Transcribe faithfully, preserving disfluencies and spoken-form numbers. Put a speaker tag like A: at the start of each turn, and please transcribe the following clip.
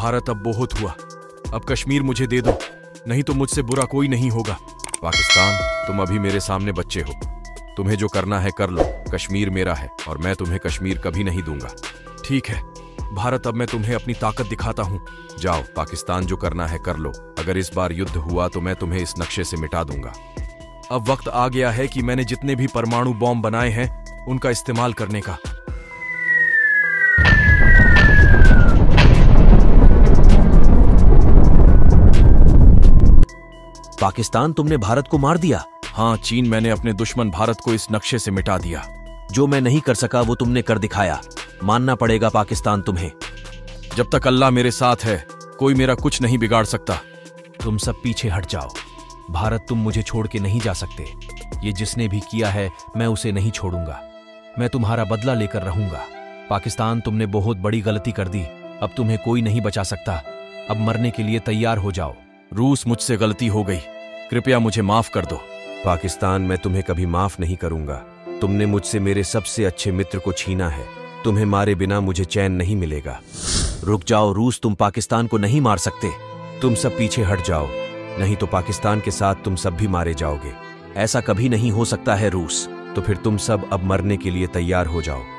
A: भारत अब बहुत हुआ, अब कश्मीर मुझे दे दो, नहीं तो मुझसे बुरा कोई नहीं होगा। पाकिस्तान, तुम अभी मेरे सामने बच्चे हो, तुम्हें जो करना है कर लो, कश्मीर मेरा है और मैं तुम्हें कश्मीर कभी नहीं दूंगा। ठीक है भारत, अब मैं तुम्हें अपनी ताकत दिखाता हूं। जाओ पाकिस्तान, जो करना है कर लो, अगर इस बार युद्ध हुआ तो मैं तुम्हें इस नक्शे से मिटा दूंगा। अब वक्त आ गया है कि मैंने जितने भी परमाणु बॉम्ब बनाए हैं उनका इस्तेमाल करने का।
B: पाकिस्तान, तुमने भारत को मार दिया।
A: हाँ चीन, मैंने अपने दुश्मन भारत को इस नक्शे से मिटा दिया।
B: जो मैं नहीं कर सका वो तुमने कर दिखाया, मानना पड़ेगा पाकिस्तान तुम्हें।
A: जब तक अल्लाह मेरे साथ है कोई मेरा कुछ नहीं बिगाड़ सकता।
B: तुम सब पीछे हट जाओ, भारत तुम मुझे छोड़ के नहीं जा सकते। ये जिसने भी किया है मैं उसे नहीं छोड़ूंगा, मैं तुम्हारा बदला लेकर रहूंगा। पाकिस्तान, तुमने बहुत बड़ी गलती कर दी, अब तुम्हें कोई नहीं बचा सकता। अब मरने के लिए तैयार हो जाओ।
A: रूस, मुझसे गलती हो गई, कृपया मुझे माफ कर दो।
B: पाकिस्तान, मैं तुम्हें कभी माफ नहीं करूंगा। तुमने मुझसे मेरे सबसे अच्छे मित्र को छीना है, तुम्हें मारे बिना मुझे चैन नहीं मिलेगा। रुक जाओ रूस, तुम पाकिस्तान को नहीं मार सकते। तुम सब पीछे हट जाओ, नहीं तो पाकिस्तान के साथ तुम सब भी मारे जाओगे। ऐसा कभी नहीं हो सकता है रूस। तो फिर तुम सब अब मरने के लिए तैयार हो जाओ।